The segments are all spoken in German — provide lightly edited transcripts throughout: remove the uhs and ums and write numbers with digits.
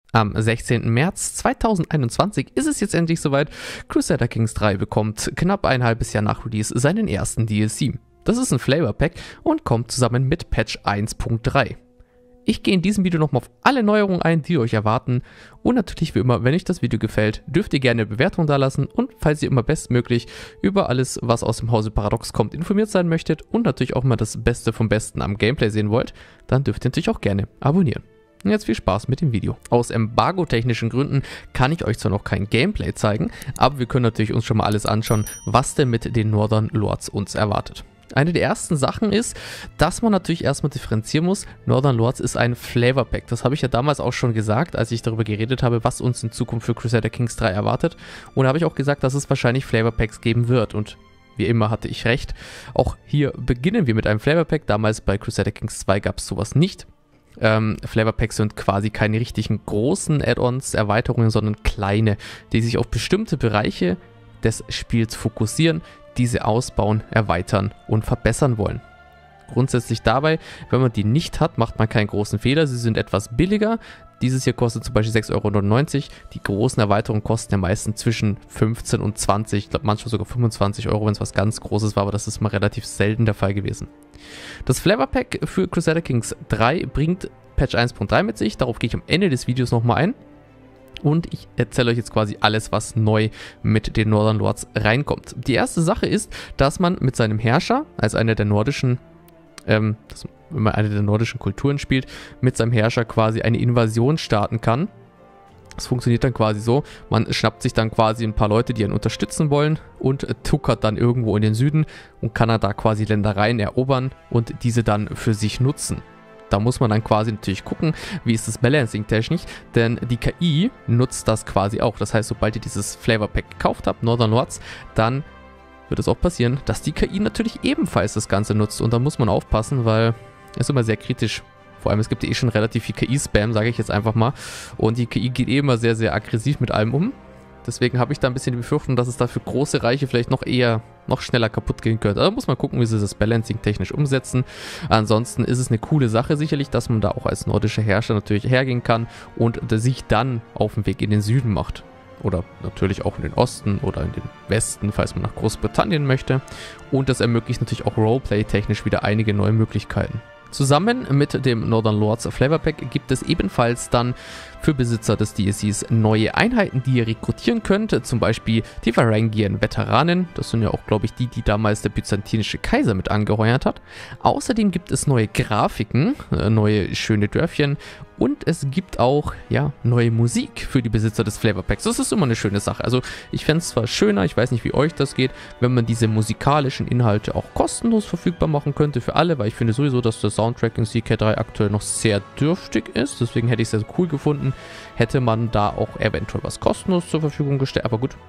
Am 16. März 2021 ist es jetzt endlich soweit. Crusader Kings 3 bekommt knapp ein halbes Jahr nach Release seinen ersten DLC. Das ist ein Flavor Pack und kommt zusammen mit Patch 1.3. Ich gehe in diesem Video nochmal auf alle Neuerungen ein, die euch erwarten. Und natürlich wie immer, wenn euch das Video gefällt, dürft ihr gerne eine Bewertung dalassen. Und falls ihr immer bestmöglich über alles, was aus dem Hause Paradox kommt, informiert sein möchtet und natürlich auch mal das Beste vom Besten am Gameplay sehen wollt, dann dürft ihr natürlich auch gerne abonnieren. Und jetzt viel Spaß mit dem Video. Aus embargotechnischen Gründen kann ich euch zwar noch kein Gameplay zeigen, aber wir können natürlich uns schon mal alles anschauen, was denn mit den Northern Lords uns erwartet. Eine der ersten Sachen ist, dass man natürlich erstmal differenzieren muss. Northern Lords ist ein Flavor Pack. Das habe ich ja damals auch schon gesagt, als ich darüber geredet habe, was uns in Zukunft für Crusader Kings 3 erwartet. Und da habe ich auch gesagt, dass es wahrscheinlich Flavor Packs geben wird. Und wie immer hatte ich recht. Auch hier beginnen wir mit einem Flavor Pack. Damals bei Crusader Kings 2 gab es sowas nicht. Flavor Packs sind quasi keine richtigen großen Add-ons, Erweiterungen, sondern kleine, die sich auf bestimmte Bereiche des Spiels fokussieren, diese ausbauen, erweitern und verbessern wollen. Grundsätzlich dabei, wenn man die nicht hat, macht man keinen großen Fehler. Sie sind etwas billiger. Dieses hier kostet zum Beispiel 6,99 €. Die großen Erweiterungen kosten ja meistens zwischen 15 und 20, ich glaube manchmal sogar 25 €, wenn es was ganz Großes war, aber das ist mal relativ selten der Fall gewesen. Das Flavor Pack für Crusader Kings 3 bringt Patch 1.3 mit sich. Darauf gehe ich am Ende des Videos nochmal ein. Und ich erzähle euch jetzt quasi alles, was neu mit den Northern Lords reinkommt. Die erste Sache ist, dass man mit seinem Herrscher, als einer der nordischen, wenn man eine der nordischen Kulturen spielt, mit seinem Herrscher quasi eine Invasion starten kann. Das funktioniert dann quasi so, man schnappt sich dann quasi ein paar Leute, die einen unterstützen wollen und tuckert dann irgendwo in den Süden und kann da quasi Ländereien erobern und diese dann für sich nutzen. Da muss man dann quasi natürlich gucken, wie ist das Balancing technisch, denn die KI nutzt das quasi auch. Das heißt, sobald ihr dieses Flavor Pack gekauft habt, Northern Lords, dann wird es auch passieren, dass die KI natürlich ebenfalls das Ganze nutzt. Und da muss man aufpassen, weil es ist immer sehr kritisch. Vor allem, es gibt ja eh schon relativ viel KI-Spam, sage ich jetzt einfach mal. Und die KI geht eh immer sehr, sehr aggressiv mit allem um. Deswegen habe ich da ein bisschen die Befürchtung, dass es da für große Reiche vielleicht noch schneller kaputt gehen könnte. Also muss man gucken, wie sie das Balancing technisch umsetzen. Ansonsten ist es eine coole Sache sicherlich, dass man da auch als nordischer Herrscher natürlich hergehen kann und sich dann auf den Weg in den Süden macht. Oder natürlich auch in den Osten oder in den Westen, falls man nach Großbritannien möchte. Und das ermöglicht natürlich auch Roleplay-technisch wieder einige neue Möglichkeiten. Zusammen mit dem Northern Lords Flavor Pack gibt es ebenfalls dann für Besitzer des DLCs neue Einheiten, die ihr rekrutieren könnt. Zum Beispiel die Varangian Veteranen. Das sind ja auch, glaube ich, die damals der byzantinische Kaiser mit angeheuert hat. Außerdem gibt es neue Grafiken, neue schöne Dörfchen. Und es gibt auch, ja, neue Musik für die Besitzer des Flavor Packs. Das ist immer eine schöne Sache. Also ich fände es zwar schöner, ich weiß nicht, wie euch das geht, wenn man diese musikalischen Inhalte auch kostenlos verfügbar machen könnte für alle, weil ich finde sowieso, dass der Soundtrack in CK3 aktuell noch sehr dürftig ist. Deswegen hätte ich es sehr cool gefunden, hätte man da auch eventuell was kostenlos zur Verfügung gestellt. Aber gut,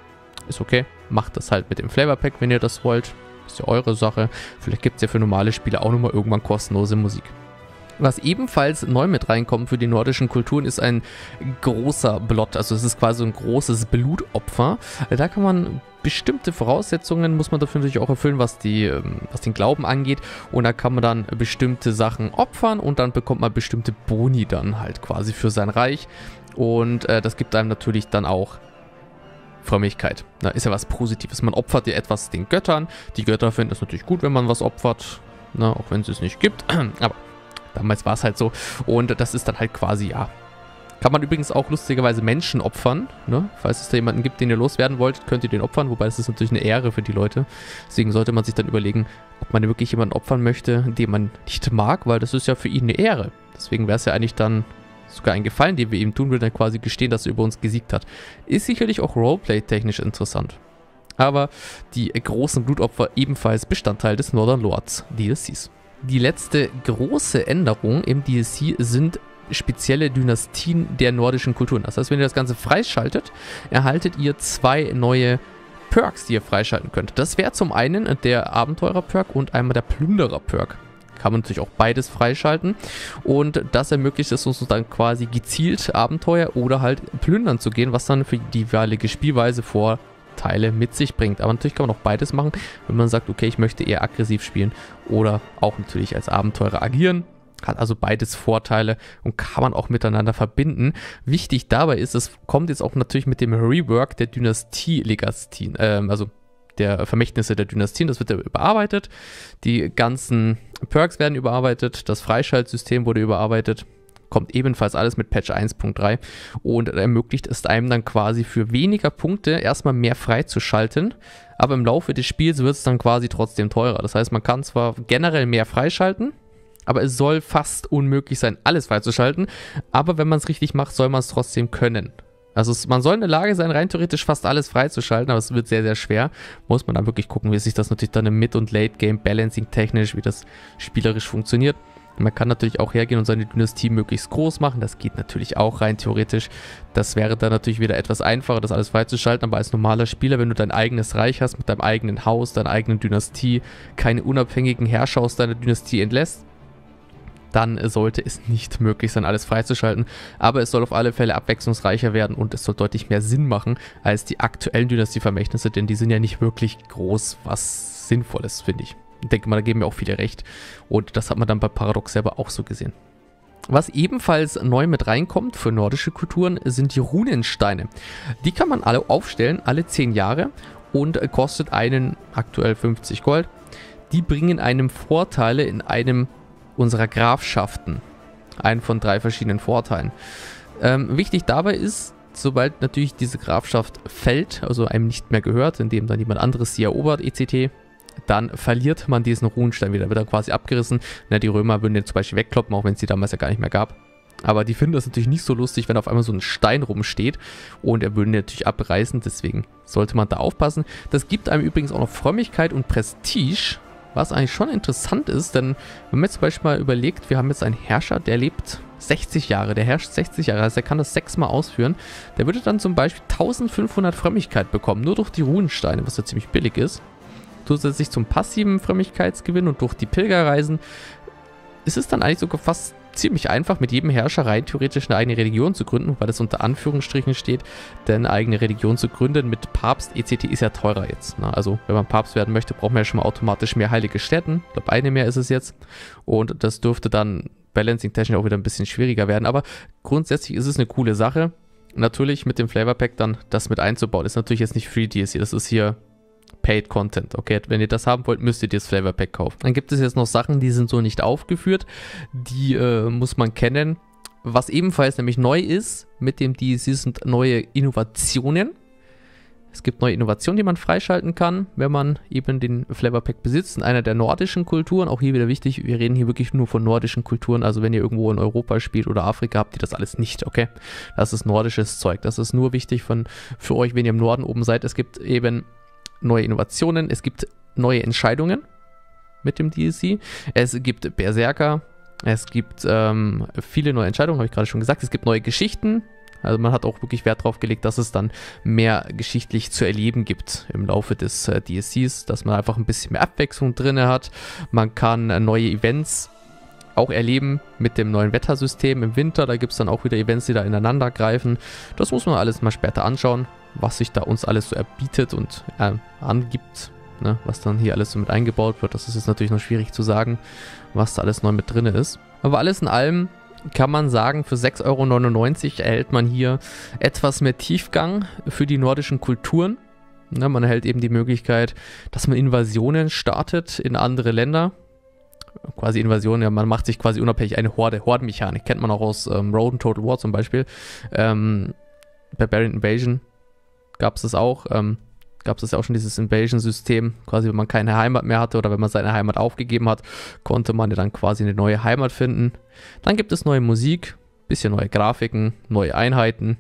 ist okay. Macht das halt mit dem Flavor Pack, wenn ihr das wollt. Ist ja eure Sache. Vielleicht gibt es ja für normale Spiele auch nochmal irgendwann kostenlose Musik. Was ebenfalls neu mit reinkommt für die nordischen Kulturen ist ein großer Blot, also es ist quasi ein großes Blutopfer. Da kann man bestimmte Voraussetzungen, muss man dafür natürlich auch erfüllen, was den Glauben angeht. Und da kann man dann bestimmte Sachen opfern und dann bekommt man bestimmte Boni dann halt quasi für sein Reich. Und das gibt einem natürlich dann auch Frömmigkeit. Da ist ja was Positives. Man opfert ja etwas den Göttern. Die Götter finden es natürlich gut, wenn man was opfert, auch wenn es es nicht gibt. Aber damals war es halt so. Und das ist dann halt quasi, ja. Kann man übrigens auch lustigerweise Menschen opfern. Falls es da jemanden gibt, den ihr loswerden wollt, könnt ihr den opfern. Wobei das ist natürlich eine Ehre für die Leute. Deswegen sollte man sich dann überlegen, ob man wirklich jemanden opfern möchte, den man nicht mag. Weil das ist ja für ihn eine Ehre. Deswegen wäre es ja eigentlich dann sogar ein Gefallen, den wir ihm tun würden, dann quasi gestehen, dass er über uns gesiegt hat. Ist sicherlich auch Roleplay-technisch interessant. Aber die großen Blutopfer ebenfalls Bestandteil des Northern Lords DLCs. Die letzte große Änderung im DLC sind spezielle Dynastien der nordischen Kulturen. Das heißt, wenn ihr das Ganze freischaltet, erhaltet ihr 2 neue Perks, die ihr freischalten könnt. Das wäre zum einen der Abenteurer-Perk und einmal der Plünderer-Perk. Kann man natürlich auch beides freischalten und das ermöglicht es uns dann quasi gezielt Abenteuer oder halt plündern zu gehen, was dann für die jeweilige Spielweise Vorteile mit sich bringt. Aber natürlich kann man auch beides machen, wenn man sagt, okay, ich möchte eher aggressiv spielen oder auch natürlich als Abenteurer agieren. Hat also beides Vorteile und kann man auch miteinander verbinden. Wichtig dabei ist, es kommt jetzt auch natürlich mit dem Rework der Dynastie-Legastien, also der Vermächtnisse der Dynastien, das wird ja überarbeitet. Die ganzen Perks werden überarbeitet, das Freischaltsystem wurde überarbeitet. Kommt ebenfalls alles mit Patch 1.3 und ermöglicht es einem dann quasi für weniger Punkte erstmal mehr freizuschalten, aber im Laufe des Spiels wird es dann quasi trotzdem teurer. Das heißt, man kann zwar generell mehr freischalten, aber es soll fast unmöglich sein, alles freizuschalten, aber wenn man es richtig macht, soll man es trotzdem können. Also man soll in der Lage sein, rein theoretisch fast alles freizuschalten, aber es wird sehr, sehr schwer. Muss man dann wirklich gucken, wie sich das natürlich dann im Mid- und Late-Game-Balancing technisch, wie das spielerisch funktioniert. Man kann natürlich auch hergehen und seine Dynastie möglichst groß machen. Das geht natürlich auch rein theoretisch. Das wäre dann natürlich wieder etwas einfacher, das alles freizuschalten. Aber als normaler Spieler, wenn du dein eigenes Reich hast, mit deinem eigenen Haus, deiner eigenen Dynastie, keine unabhängigen Herrscher aus deiner Dynastie entlässt, dann sollte es nicht möglich sein, alles freizuschalten. Aber es soll auf alle Fälle abwechslungsreicher werden und es soll deutlich mehr Sinn machen als die aktuellen Dynastievermächtnisse, denn die sind ja nicht wirklich groß, was sinnvoll ist, finde ich. Ich denke mal, da geben mir auch viele recht. Und das hat man dann bei Paradox selber auch so gesehen. Was ebenfalls neu mit reinkommt für nordische Kulturen, sind die Runensteine. Die kann man alle aufstellen, alle 10 Jahre und kostet einen aktuell 50 Gold. Die bringen einem Vorteile in einem unserer Grafschaften. Einen von 3 verschiedenen Vorteilen. Wichtig dabei ist, sobald natürlich diese Grafschaft fällt, also einem nicht mehr gehört, indem dann jemand anderes sie erobert, etc., dann verliert man diesen Runenstein wieder, wird er quasi abgerissen. Na, die Römer würden den zum Beispiel wegkloppen, auch wenn es die damals ja gar nicht mehr gab. Aber die finden das natürlich nicht so lustig, wenn auf einmal so ein Stein rumsteht und er würde natürlich abreißen, deswegen sollte man da aufpassen. Das gibt einem übrigens auch noch Frömmigkeit und Prestige, was eigentlich schon interessant ist, denn wenn man jetzt zum Beispiel mal überlegt, wir haben jetzt einen Herrscher, der lebt 60 Jahre, der herrscht 60 Jahre, also er kann das 6-mal ausführen, der würde dann zum Beispiel 1500 Frömmigkeit bekommen, nur durch die Runensteine, was ja ziemlich billig ist. Zusätzlich zum passiven Frömmigkeitsgewinn und durch die Pilgerreisen ist es dann eigentlich sogar fast ziemlich einfach, mit jedem Herrscher rein theoretisch eine eigene Religion zu gründen, weil das unter Anführungsstrichen steht, denn eine eigene Religion zu gründen mit Papst etc. ist ja teurer jetzt. Ne? Also wenn man Papst werden möchte, braucht man ja schon mal automatisch mehr heilige Stätten. Ich glaube, eine mehr ist es jetzt und das dürfte dann balancing-technisch auch wieder ein bisschen schwieriger werden, aber grundsätzlich ist es eine coole Sache. Natürlich mit dem Flavor Pack dann das mit einzubauen, ist natürlich jetzt nicht Free DLC, das ist hier Paid Content, okay? Wenn ihr das haben wollt, müsst ihr das Flavor Pack kaufen. Dann gibt es jetzt noch Sachen, die sind so nicht aufgeführt. Die muss man kennen. Was ebenfalls nämlich neu ist mit dem DLC sind neue Innovationen. Es gibt neue Innovationen, die man freischalten kann, wenn man eben den Flavor Pack besitzt. In einer der nordischen Kulturen, auch hier wieder wichtig, wir reden hier wirklich nur von nordischen Kulturen. Also wenn ihr irgendwo in Europa spielt oder Afrika, habt ihr das alles nicht, okay? Das ist nordisches Zeug. Das ist nur wichtig für euch, wenn ihr im Norden oben seid. Es gibt eben neue Innovationen, es gibt neue Entscheidungen mit dem DLC, es gibt Berserker, es gibt viele neue Entscheidungen, habe ich gerade schon gesagt, es gibt neue Geschichten, also man hat auch wirklich Wert drauf gelegt, dass es dann mehr geschichtlich zu erleben gibt im Laufe des DLCs, dass man einfach ein bisschen mehr Abwechslung drin hat, man kann neue Events auch erleben mit dem neuen Wettersystem im Winter, da gibt es dann auch wieder Events, die da ineinander greifen, das muss man alles mal später anschauen, was sich da uns alles so erbietet und angibt, ne, was dann hier alles so mit eingebaut wird. Das ist jetzt natürlich noch schwierig zu sagen, was da alles neu mit drin ist. Aber alles in allem kann man sagen, für 6,99 € erhält man hier etwas mehr Tiefgang für die nordischen Kulturen. Ne, man erhält eben die Möglichkeit, dass man Invasionen startet in andere Länder. Quasi Invasion, ja, man macht sich quasi unabhängig eine Hordenmechanik. Kennt man auch aus Road and Total War zum Beispiel. Barbarian Invasion gab es das auch. Gab es ja auch schon dieses Invasion-System, quasi wenn man keine Heimat mehr hatte oder wenn man seine Heimat aufgegeben hat, konnte man ja dann quasi eine neue Heimat finden. Dann gibt es neue Musik, bisschen neue Grafiken, neue Einheiten,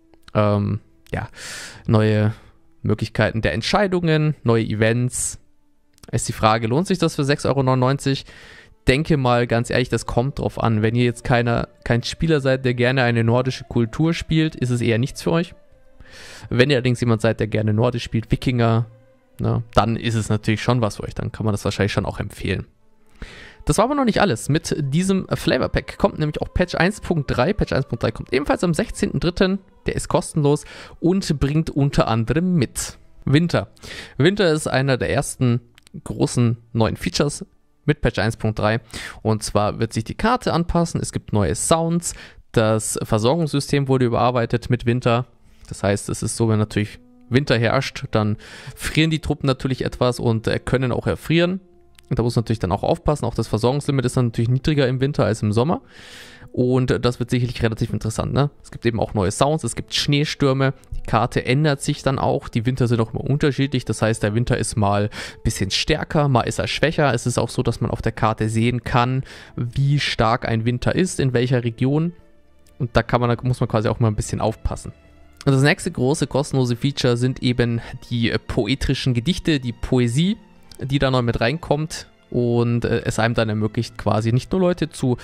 neue Möglichkeiten der Entscheidungen, neue Events. Ist die Frage, lohnt sich das für 6,99 €? Denke mal, ganz ehrlich, das kommt drauf an. Wenn ihr jetzt kein Spieler seid, der gerne eine nordische Kultur spielt, ist es eher nichts für euch. Wenn ihr allerdings jemand seid, der gerne Nordisch spielt, Wikinger, ne, dann ist es natürlich schon was für euch. Dann kann man das wahrscheinlich schon auch empfehlen. Das war aber noch nicht alles. Mit diesem Flavor Pack kommt nämlich auch Patch 1.3. Patch 1.3 kommt ebenfalls am 16.03. Der ist kostenlos und bringt unter anderem mit Winter. Winter ist einer der ersten großen neuen Features mit Patch 1.3. Und zwar wird sich die Karte anpassen, es gibt neue Sounds, das Versorgungssystem wurde überarbeitet mit Winter. Das heißt, es ist so, wenn natürlich Winter herrscht, dann frieren die Truppen natürlich etwas und können auch erfrieren. Und da muss man natürlich dann auch aufpassen. Auch das Versorgungslimit ist dann natürlich niedriger im Winter als im Sommer. Und das wird sicherlich relativ interessant, ne? Es gibt eben auch neue Sounds, es gibt Schneestürme, die Karte ändert sich dann auch, die Winter sind auch immer unterschiedlich, das heißt, der Winter ist mal ein bisschen stärker, mal ist er schwächer. Es ist auch so, dass man auf der Karte sehen kann, wie stark ein Winter ist, in welcher Region. Und da muss man quasi auch mal ein bisschen aufpassen. Und das nächste große kostenlose Feature sind eben die poetischen Gedichte, die Poesie, die da noch mit reinkommt und es einem dann ermöglicht, quasi nicht nur Leute zu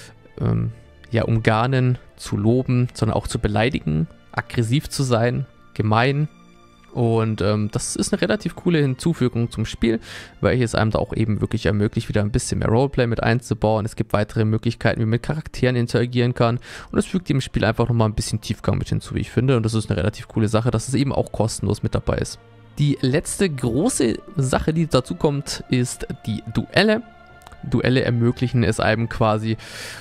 umgarnen, zu loben, sondern auch zu beleidigen, aggressiv zu sein, gemein. Und das ist eine relativ coole Hinzufügung zum Spiel, weil es einem da auch eben wirklich ermöglicht, wieder ein bisschen mehr Roleplay mit einzubauen. Es gibt weitere Möglichkeiten, wie man mit Charakteren interagieren kann. Und es fügt dem Spiel einfach nochmal ein bisschen Tiefgang mit hinzu, wie ich finde. Und das ist eine relativ coole Sache, dass es eben auch kostenlos mit dabei ist. Die letzte große Sache, die dazu kommt, ist die Duelle. Duelle ermöglichen es einem quasi,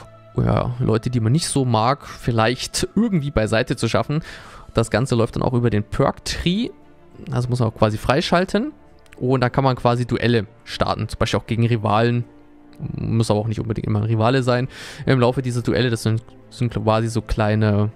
Leute, die man nicht so mag, vielleicht irgendwie beiseite zu schaffen. Das Ganze läuft dann auch über den Perk-Tree. Also muss man auch quasi freischalten. Und da kann man quasi Duelle starten. Zum Beispiel auch gegen Rivalen. Muss aber auch nicht unbedingt immer ein Rivale sein. Im Laufe dieser Duelle, das sind quasi so kleine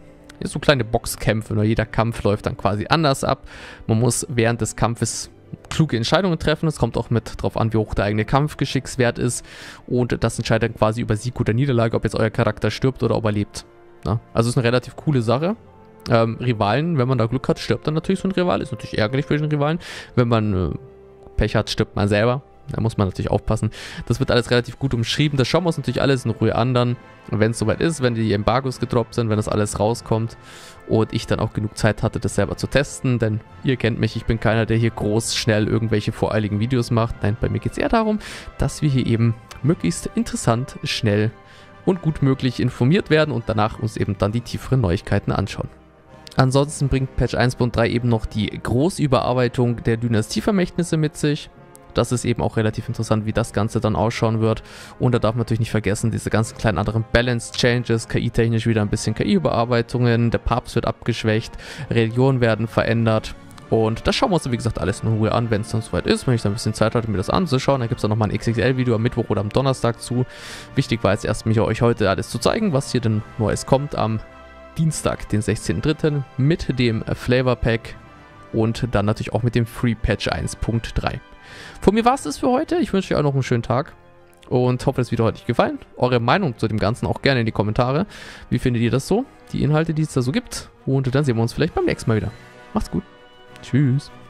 Boxkämpfe. Nur jeder Kampf läuft dann quasi anders ab. Man muss während des Kampfes kluge Entscheidungen treffen. Es kommt auch mit drauf an, wie hoch der eigene Kampfgeschickswert ist. Und das entscheidet quasi über Sieg oder Niederlage, ob jetzt euer Charakter stirbt oder ob er lebt. Na? Also ist eine relativ coole Sache. Rivalen, wenn man da Glück hat, stirbt dann natürlich so ein Rival. Ist natürlich ärgerlich für den Rivalen. Wenn man Pech hat, stirbt man selber. Da muss man natürlich aufpassen. Das wird alles relativ gut umschrieben. Das schauen wir uns natürlich alles in Ruhe an dann, wenn es soweit ist, wenn die Embargos gedroppt sind, wenn das alles rauskommt und ich dann auch genug Zeit hatte, das selber zu testen, denn ihr kennt mich, ich bin keiner, der hier groß, schnell irgendwelche voreiligen Videos macht. Nein, bei mir geht es eher darum, dass wir hier eben möglichst interessant, schnell und gut möglich informiert werden und danach uns eben dann die tieferen Neuigkeiten anschauen. Ansonsten bringt Patch 1.3 eben noch die Großüberarbeitung der Dynastievermächtnisse mit sich. Das ist eben auch relativ interessant, wie das Ganze dann ausschauen wird. Und da darf man natürlich nicht vergessen, diese ganzen kleinen anderen Balance-Changes, KI-technisch wieder ein bisschen KI-Überarbeitungen, der Papst wird abgeschwächt, Religionen werden verändert. Und das schauen wir uns, wie gesagt, alles in Ruhe an, wenn es dann soweit ist, wenn ich dann ein bisschen Zeit hatte, mir das anzuschauen. Dann gibt es dann nochmal ein XXL-Video am Mittwoch oder am Donnerstag zu. Wichtig war jetzt erst, mich euch heute alles zu zeigen, was hier denn Neues kommt am Dienstag, den 16.03. mit dem Flavor Pack und dann natürlich auch mit dem Free Patch 1.3. Von mir war es das für heute. Ich wünsche euch auch noch einen schönen Tag und hoffe, das Video hat euch gefallen. Eure Meinung zu dem Ganzen auch gerne in die Kommentare. Wie findet ihr das so? Die Inhalte, die es da so gibt. Und dann sehen wir uns vielleicht beim nächsten Mal wieder. Macht's gut. Tschüss.